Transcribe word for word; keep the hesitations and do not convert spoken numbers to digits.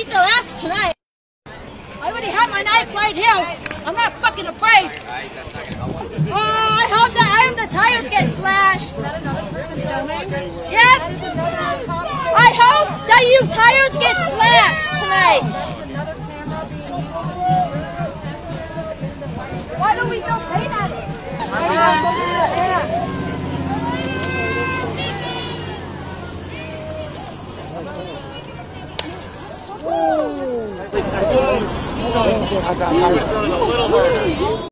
beat their ass tonight. I already have my knife right here. I'm not fucking afraid. Oh, I hope that I hope the tires get slashed. Yep. I hope that you tires get slashed tonight. Why don't we go paint at it? I got